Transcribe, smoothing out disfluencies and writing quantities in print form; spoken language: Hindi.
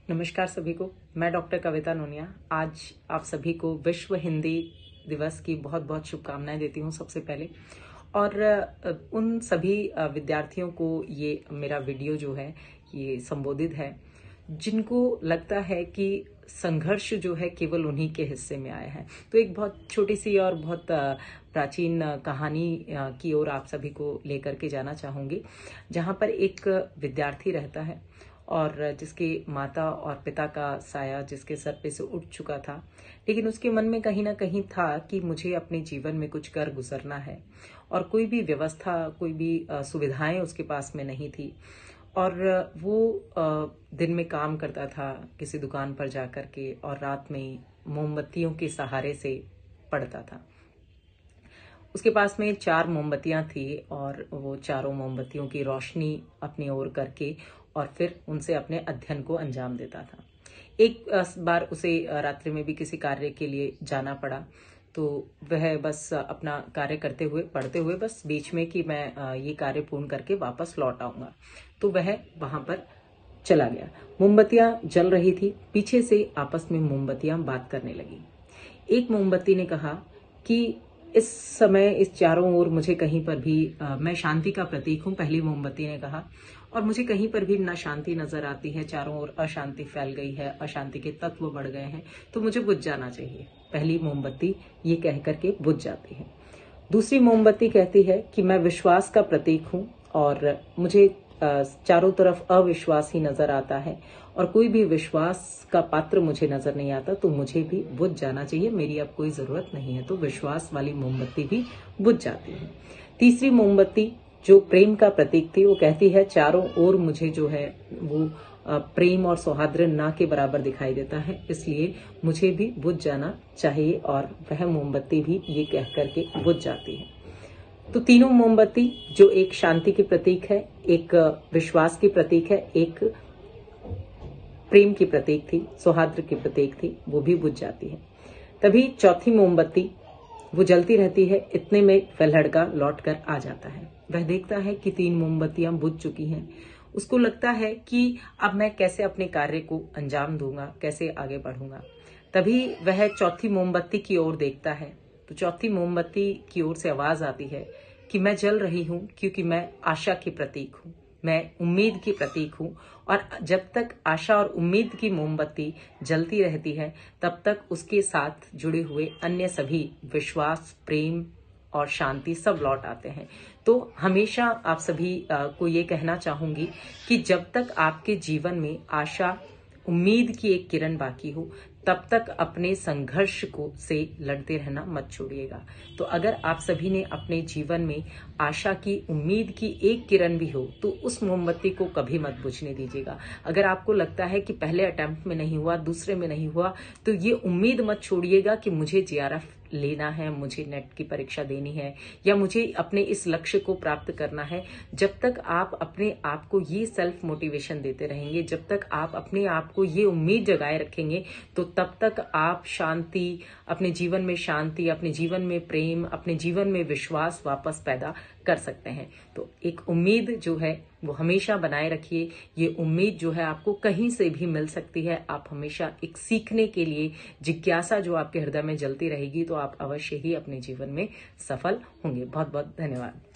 नमस्कार सभी को। मैं डॉक्टर कविता नोनिया आज आप सभी को विश्व हिंदी दिवस की बहुत बहुत शुभकामनाएं देती हूं सबसे पहले। और उन सभी विद्यार्थियों को ये मेरा वीडियो जो है ये संबोधित है जिनको लगता है कि संघर्ष जो है केवल उन्हीं के हिस्से में आया है। तो एक बहुत छोटी सी और बहुत प्राचीन कहानी की ओर आप सभी को लेकर के जाना चाहूंगी, जहां पर एक विद्यार्थी रहता है और जिसके माता और पिता का साया जिसके सर पे से उठ चुका था, लेकिन उसके मन में कहीं ना कहीं था कि मुझे अपने जीवन में कुछ कर गुजरना है। और कोई भी व्यवस्था, कोई भी सुविधाएं उसके पास में नहीं थी। और वो दिन में काम करता था किसी दुकान पर जाकर के, और रात में मोमबत्तियों के सहारे से पढ़ता था। उसके पास में 4 मोमबत्तियां थी और वो चारों मोमबत्तियों की रोशनी अपनी ओर करके और फिर उनसे अपने अध्ययन को अंजाम देता था। एक बार उसे रात्रि में भी किसी कार्य के लिए जाना पड़ा, तो वह बस अपना कार्य करते हुए, पढ़ते हुए, बस बीच में कि मैं ये कार्य पूर्ण करके वापस लौट आऊंगा, तो वह वहां पर चला गया। मोमबत्तियां जल रही थी, पीछे से आपस में मोमबत्तियां बात करने लगी। एक मोमबत्ती ने कहा कि इस समय इस चारों ओर मुझे कहीं पर भी मैं शांति का प्रतीक हूं, पहली मोमबत्ती ने कहा, और मुझे कहीं पर भी ना शांति नजर आती है, चारों ओर अशांति फैल गई है, अशांति के तत्व बढ़ गए हैं, तो मुझे बुझ जाना चाहिए। पहली मोमबत्ती ये कह करके बुझ जाती है। दूसरी मोमबत्ती कहती है कि मैं विश्वास का प्रतीक हूं और मुझे चारों तरफ अविश्वास ही नजर आता है और कोई भी विश्वास का पात्र मुझे नजर नहीं आता, तो मुझे भी बुझ जाना चाहिए, मेरी अब कोई जरूरत नहीं है। तो विश्वास वाली मोमबत्ती भी बुझ जाती है। तीसरी मोमबत्ती जो प्रेम का प्रतीक थी, वो कहती है चारों ओर मुझे जो है वो प्रेम और सौहार्द ना के बराबर दिखाई देता है, इसलिए मुझे भी बुझ जाना चाहिए, और वह मोमबत्ती भी ये कह करके बुझ जाती है। तो तीनों मोमबत्ती जो एक शांति की प्रतीक है, एक विश्वास की प्रतीक है, एक प्रेम की प्रतीक थी, सौहार्द की प्रतीक थी, वो भी बुझ जाती है। तभी चौथी मोमबत्ती वो जलती रहती है। इतने में वह लड़का लौट कर आ जाता है। वह देखता है कि 3 मोमबत्तियां बुझ चुकी हैं। उसको लगता है कि अब मैं कैसे अपने कार्य को अंजाम दूंगा, कैसे आगे बढ़ूंगा। तभी वह चौथी मोमबत्ती की ओर देखता है, तो चौथी मोमबत्ती की ओर से आवाज आती है कि मैं जल रही हूं क्योंकि मैं आशा की प्रतीक हूं, मैं उम्मीद की प्रतीक हूं। और जब तक आशा और उम्मीद की मोमबत्ती जलती रहती है, तब तक उसके साथ जुड़े हुए अन्य सभी विश्वास, प्रेम और शांति सब लौट आते हैं। तो हमेशा आप सभी को ये कहना चाहूंगी कि जब तक आपके जीवन में आशा, उम्मीद की एक किरण बाकी हो, तब तक अपने संघर्ष को से लड़ते रहना मत छोड़िएगा। तो अगर आप सभी ने अपने जीवन में आशा की, उम्मीद की एक किरण भी हो, तो उस मोमबत्ती को कभी मत बुझने दीजिएगा। अगर आपको लगता है कि पहले अटेम्प्ट में नहीं हुआ, दूसरे में नहीं हुआ, तो ये उम्मीद मत छोड़िएगा कि मुझे जीआरएफ लेना है, मुझे नेट की परीक्षा देनी है, या मुझे अपने इस लक्ष्य को प्राप्त करना है। जब तक आप अपने आप को ये सेल्फ मोटिवेशन देते रहेंगे, जब तक आप अपने आप को ये उम्मीद जगाए रखेंगे, तो तब तक आप शांति, अपने जीवन में शांति, अपने जीवन में प्रेम, अपने जीवन में विश्वास वापस पैदा कर सकते हैं। तो एक उम्मीद जो है वो हमेशा बनाए रखिए। ये उम्मीद जो है आपको कहीं से भी मिल सकती है। आप हमेशा एक सीखने के लिए जिज्ञासा जो आपके हृदय में जलती रहेगी, तो आप अवश्य ही अपने जीवन में सफल होंगे। बहुत बहुत धन्यवाद।